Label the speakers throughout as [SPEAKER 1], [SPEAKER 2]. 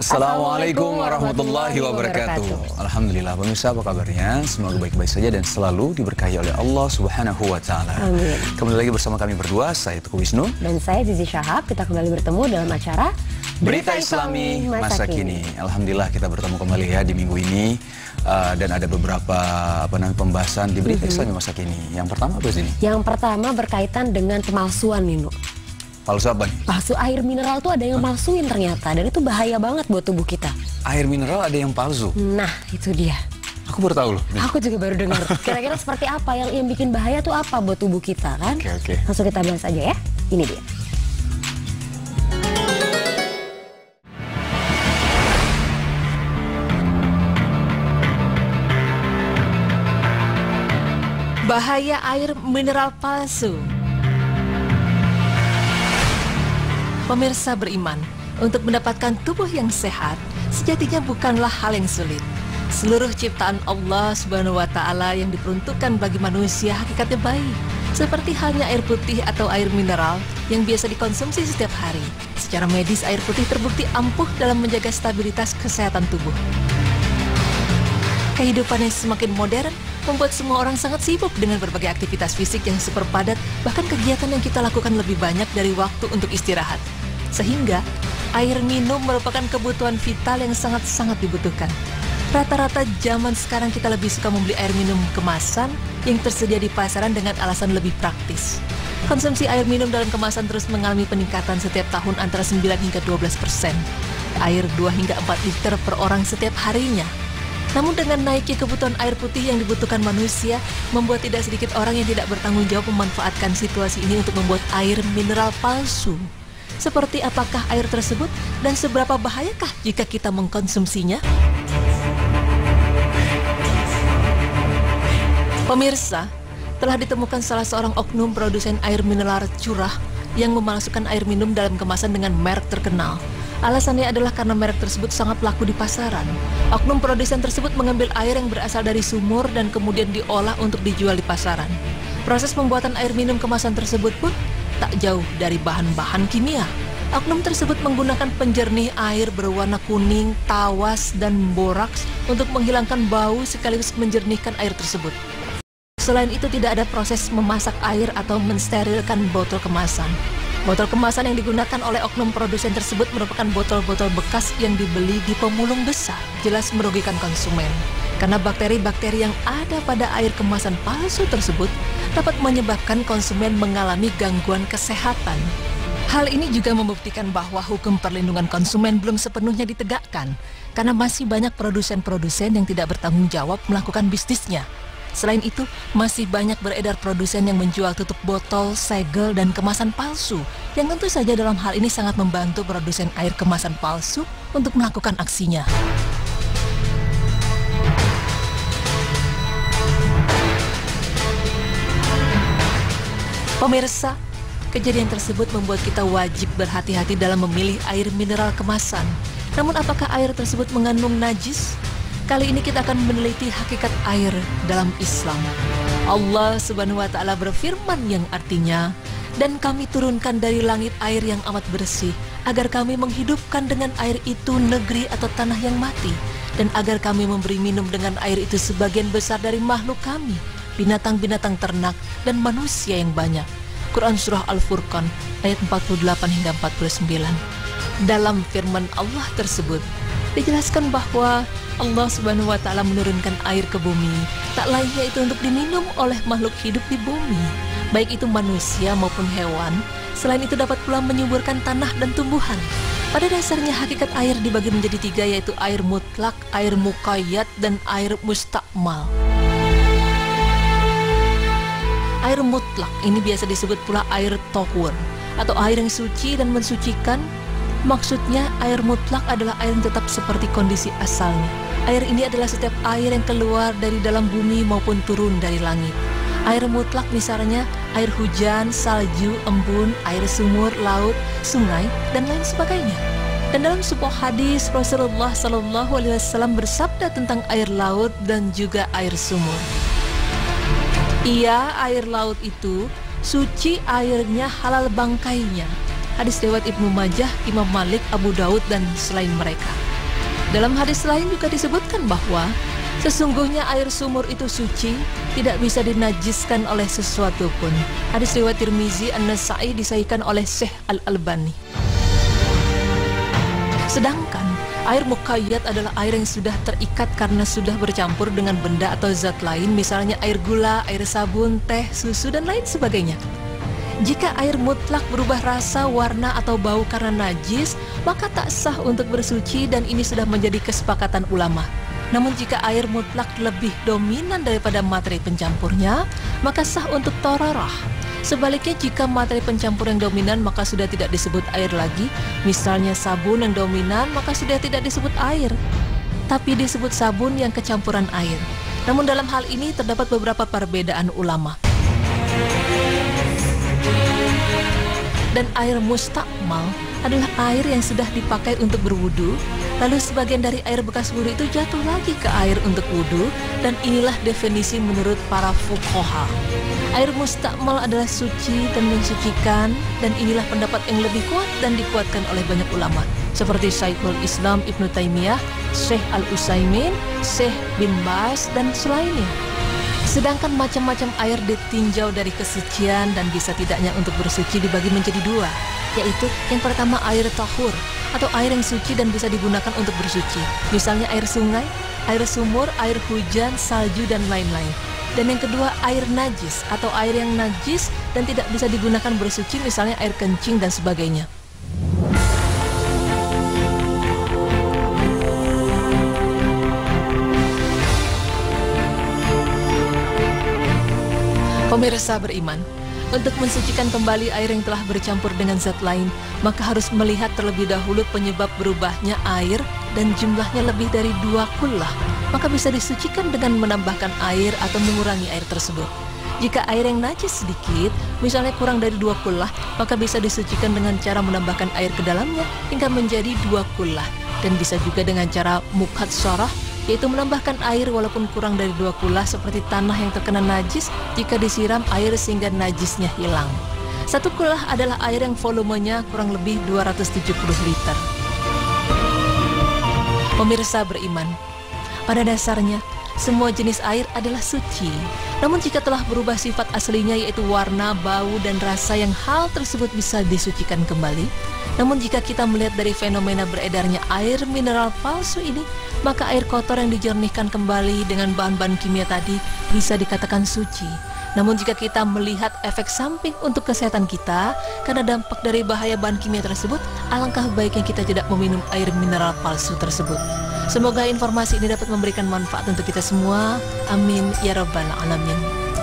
[SPEAKER 1] Assalamualaikum warahmatullahi wabarakatuh. Alhamdulillah, pemirsa, apa kabarnya? Semoga baik-baik saja dan selalu diberkahi oleh Allah Subhanahu wa Ta'ala.
[SPEAKER 2] Amin.
[SPEAKER 1] Kembali lagi bersama kami berdua, saya Teguh Wisnu
[SPEAKER 2] dan saya Zizi Syahab. Kita kembali bertemu dalam acara
[SPEAKER 1] Berita Islami Masa Kini. Alhamdulillah kita bertemu kembali ya di minggu ini, dan ada beberapa pembahasan di Berita Islami Masa Kini. Yang pertama apa sih?
[SPEAKER 2] Yang pertama berkaitan dengan pemalsuan, Nino.
[SPEAKER 1] Palsu apa nih?
[SPEAKER 2] Palsu air mineral tuh ada yang malsuin ternyata, dan itu bahaya banget buat tubuh kita.
[SPEAKER 1] Air mineral ada yang palsu?
[SPEAKER 2] Nah, itu dia.
[SPEAKER 1] Aku baru tahu loh.
[SPEAKER 2] Aku juga baru dengar. Kira-kira seperti apa yang bikin bahaya tuh apa buat tubuh kita kan?
[SPEAKER 1] Oke.
[SPEAKER 2] Langsung kita bahas aja ya. Ini dia.
[SPEAKER 3] Bahaya air mineral palsu. Pemirsa beriman, untuk mendapatkan tubuh yang sehat, sejatinya bukanlah hal yang sulit. Seluruh ciptaan Allah Subhanahu wa Ta'ala yang diperuntukkan bagi manusia hakikatnya baik. Seperti halnya air putih atau air mineral yang biasa dikonsumsi setiap hari. Secara medis, air putih terbukti ampuh dalam menjaga stabilitas kesehatan tubuh. Kehidupan yang semakin modern membuat semua orang sangat sibuk dengan berbagai aktivitas fisik yang super padat, bahkan kegiatan yang kita lakukan lebih banyak dari waktu untuk istirahat. Sehingga, air minum merupakan kebutuhan vital yang sangat-sangat dibutuhkan. Rata-rata zaman sekarang kita lebih suka membeli air minum kemasan yang tersedia di pasaran dengan alasan lebih praktis. Konsumsi air minum dalam kemasan terus mengalami peningkatan setiap tahun antara 9 hingga 12%. Air 2 hingga 4 liter per orang setiap harinya. Namun dengan naiknya kebutuhan air putih yang dibutuhkan manusia, membuat tidak sedikit orang yang tidak bertanggung jawab memanfaatkan situasi ini untuk membuat air mineral palsu. Seperti apakah air tersebut dan seberapa bahayakah jika kita mengkonsumsinya? Pemirsa, telah ditemukan salah seorang oknum produsen air mineral curah yang memalsukan air minum dalam kemasan dengan merek terkenal. Alasannya adalah karena merek tersebut sangat laku di pasaran. Oknum produsen tersebut mengambil air yang berasal dari sumur dan kemudian diolah untuk dijual di pasaran. Proses pembuatan air minum kemasan tersebut pun tak jauh dari bahan-bahan kimia. Oknum tersebut menggunakan penjernih air berwarna kuning, tawas, dan boraks untuk menghilangkan bau sekaligus menjernihkan air tersebut. Selain itu tidak ada proses memasak air atau mensterilkan botol kemasan. Botol kemasan yang digunakan oleh oknum produsen tersebut merupakan botol-botol bekas yang dibeli di pemulung besar. Jelas merugikan konsumen, karena bakteri-bakteri yang ada pada air kemasan palsu tersebut dapat menyebabkan konsumen mengalami gangguan kesehatan. Hal ini juga membuktikan bahwa hukum perlindungan konsumen belum sepenuhnya ditegakkan, karena masih banyak produsen-produsen yang tidak bertanggung jawab melakukan bisnisnya. Selain itu, masih banyak beredar produsen yang menjual tutup botol, segel, dan kemasan palsu, yang tentu saja dalam hal ini sangat membantu produsen air kemasan palsu untuk melakukan aksinya. Pemirsa, kejadian tersebut membuat kita wajib berhati-hati dalam memilih air mineral kemasan. Namun apakah air tersebut mengandung najis? Kali ini kita akan meneliti hakikat air dalam Islam. Allah Subhanahu wa Ta'ala berfirman yang artinya, "Dan kami turunkan dari langit air yang amat bersih, agar kami menghidupkan dengan air itu negeri atau tanah yang mati, dan agar kami memberi minum dengan air itu sebagian besar dari makhluk kami, binatang-binatang ternak, dan manusia yang banyak." Quran Surah Al-Furqan ayat 48 hingga 49. Dalam firman Allah tersebut dijelaskan bahwa Allah Subhanahu wa Ta'ala menurunkan air ke bumi, tak lainnya itu untuk diminum oleh makhluk hidup di bumi, baik itu manusia maupun hewan. Selain itu dapat pula menyuburkan tanah dan tumbuhan. Pada dasarnya hakikat air dibagi menjadi 3, yaitu air mutlak, air muqayyad, dan air mustakmal. Air mutlak ini biasa disebut pula air tahur, atau air yang suci dan mensucikan. Maksudnya air mutlak adalah air yang tetap seperti kondisi asalnya. Air ini adalah setiap air yang keluar dari dalam bumi maupun turun dari langit. Air mutlak misalnya air hujan, salju, embun, air sumur, laut, sungai, dan lain sebagainya. Dan dalam sebuah hadis Rasulullah SAW bersabda tentang air laut dan juga air sumur. Iya, air laut itu suci airnya, halal bangkainya. Hadis riwayat Ibnu Majah, Imam Malik, Abu Daud, dan selain mereka. Dalam hadis lain juga disebutkan bahwa sesungguhnya air sumur itu suci, tidak bisa dinajiskan oleh sesuatu pun. Hadis riwayat Tirmizi, An-Nasa'i, disahihkan oleh Syekh Al-Albani. Sedangkan air muqayyad adalah air yang sudah terikat karena sudah bercampur dengan benda atau zat lain, misalnya air gula, air sabun, teh, susu, dan lain sebagainya. Jika air mutlak berubah rasa, warna, atau bau karena najis, maka tak sah untuk bersuci, dan ini sudah menjadi kesepakatan ulama. Namun jika air mutlak lebih dominan daripada materi pencampurnya, maka sah untuk thorarah. Sebaliknya jika materi pencampur yang dominan, maka sudah tidak disebut air lagi. Misalnya sabun yang dominan, maka sudah tidak disebut air, tapi disebut sabun yang kecampuran air. Namun dalam hal ini terdapat beberapa perbedaan ulama. Dan air mustakmal adalah air yang sudah dipakai untuk berwudu, lalu sebagian dari air bekas wudu itu jatuh lagi ke air untuk wudu, dan inilah definisi menurut para fuqaha. Air mustakmal adalah suci dan mensucikan, dan inilah pendapat yang lebih kuat dan dikuatkan oleh banyak ulama, seperti Syekhul Islam Ibnu Taimiyah, Syekh Al-Utsaimin, Syekh bin Baz, dan selainnya. Sedangkan macam-macam air ditinjau dari kesucian dan bisa tidaknya untuk bersuci dibagi menjadi dua, yaitu yang pertama air tahur atau air yang suci dan bisa digunakan untuk bersuci, misalnya air sungai, air sumur, air hujan, salju, dan lain-lain. Dan yang kedua air najis atau air yang najis dan tidak bisa digunakan bersuci, misalnya air kencing dan sebagainya. Pemirsa beriman, untuk mensucikan kembali air yang telah bercampur dengan zat lain, maka harus melihat terlebih dahulu penyebab berubahnya air dan jumlahnya lebih dari 2 kullah. Maka bisa disucikan dengan menambahkan air atau mengurangi air tersebut. Jika air yang najis sedikit, misalnya kurang dari 2 kullah, maka bisa disucikan dengan cara menambahkan air ke dalamnya hingga menjadi 2 kullah. Dan bisa juga dengan cara mukhatsarah, yaitu menambahkan air walaupun kurang dari 2 kullah, seperti tanah yang terkena najis jika disiram air sehingga najisnya hilang. 1 kullah adalah air yang volumenya kurang lebih 270 liter. Pemirsa beriman, pada dasarnya semua jenis air adalah suci. Namun jika telah berubah sifat aslinya, yaitu warna, bau, dan rasa, yang hal tersebut bisa disucikan kembali. Namun jika kita melihat dari fenomena beredarnya air mineral palsu ini, maka air kotor yang dijernihkan kembali dengan bahan-bahan kimia tadi bisa dikatakan suci. Namun jika kita melihat efek samping untuk kesehatan kita karena dampak dari bahaya bahan kimia tersebut, alangkah baiknya kita tidak meminum air mineral palsu tersebut. Semoga informasi ini dapat memberikan manfaat untuk kita semua. Amin ya rabbal alamin.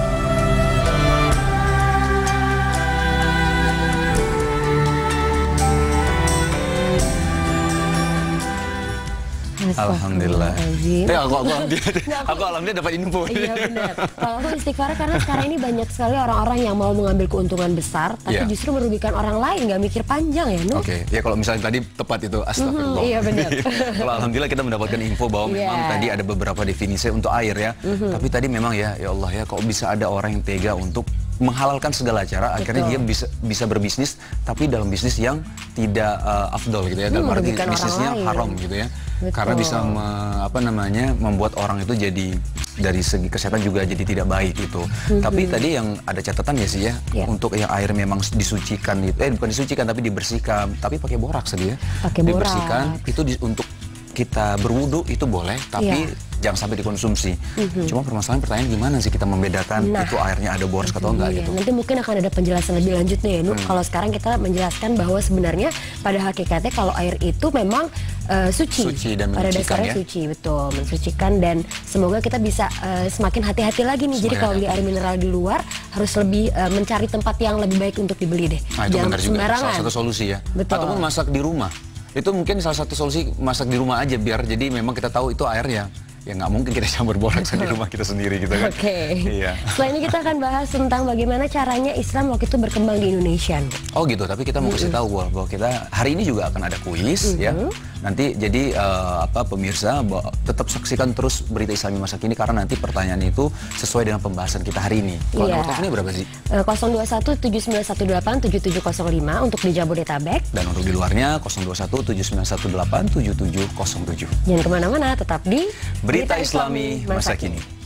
[SPEAKER 1] Alhamdulillah. Aku alhamdulillah dapat info.
[SPEAKER 2] Iya benar. Kalau aku istighfar karena sekarang ini banyak sekali orang-orang yang mau mengambil keuntungan besar, tapi justru merugikan orang lain, nggak mikir panjang ya, Nuh.
[SPEAKER 1] Oke, ya kalau misalnya tadi tepat itu, astagfirullah.
[SPEAKER 2] Iya benar.
[SPEAKER 1] Kalau alhamdulillah kita mendapatkan info bahwa memang tadi ada beberapa definisi untuk air ya. Tapi tadi memang ya Allah ya, kok bisa ada orang yang tega untuk menghalalkan segala cara, akhirnya dia bisa berbisnis, tapi dalam bisnis yang tidak afdol gitu ya, dalam arti bisnisnya haram gitu ya. Betul. Karena bisa membuat orang itu jadi dari segi kesehatan juga jadi tidak baik itu. Tapi tadi yang ada catatan ya sih ya, untuk yang air memang disucikan itu, bukan disucikan tapi dibersihkan, tapi pakai boraks tadi ya. Dibersihkan itu untuk kita berwudu itu boleh, tapi jangan sampai dikonsumsi. Cuma pertanyaan gimana sih kita membedakan itu airnya ada boraks atau enggak gitu.
[SPEAKER 2] Nanti mungkin akan ada penjelasan lebih lanjut nih ya, Kalau sekarang kita menjelaskan bahwa sebenarnya pada hakikatnya kalau air itu memang suci
[SPEAKER 1] dan
[SPEAKER 2] pada dasarnya suci, betul, mensucikan, dan semoga kita bisa semakin hati-hati lagi nih. Jadi kalau beli air mineral di luar harus lebih mencari tempat yang lebih baik untuk dibeli deh.
[SPEAKER 1] Nah, itu benar juga, salah satu solusi ya.
[SPEAKER 2] Betul.
[SPEAKER 1] Ataupun masak di rumah. Itu mungkin salah satu solusi, masak di rumah aja biar jadi memang kita tahu itu airnya ya nggak mungkin kita campur boraks di rumah kita sendiri gitu kan.
[SPEAKER 2] Oke.
[SPEAKER 1] Iya.
[SPEAKER 2] Setelah ini kita akan bahas tentang bagaimana caranya Islam waktu itu berkembang di Indonesia.
[SPEAKER 1] Oh gitu, tapi kita mau kasih tahu bahwa kita hari ini juga akan ada kuis ya. Nanti jadi pemirsa tetap saksikan terus Berita Islami Masa Kini karena nanti pertanyaan itu sesuai dengan pembahasan kita hari ini. Kalau nomor teleponnya berapa sih?
[SPEAKER 2] 021 7918 7705 untuk di Jabodetabek.
[SPEAKER 1] Dan untuk di luarnya 021 7918 7707.
[SPEAKER 2] Jangan kemana-mana, tetap di
[SPEAKER 1] Berita Islami Masa Kini.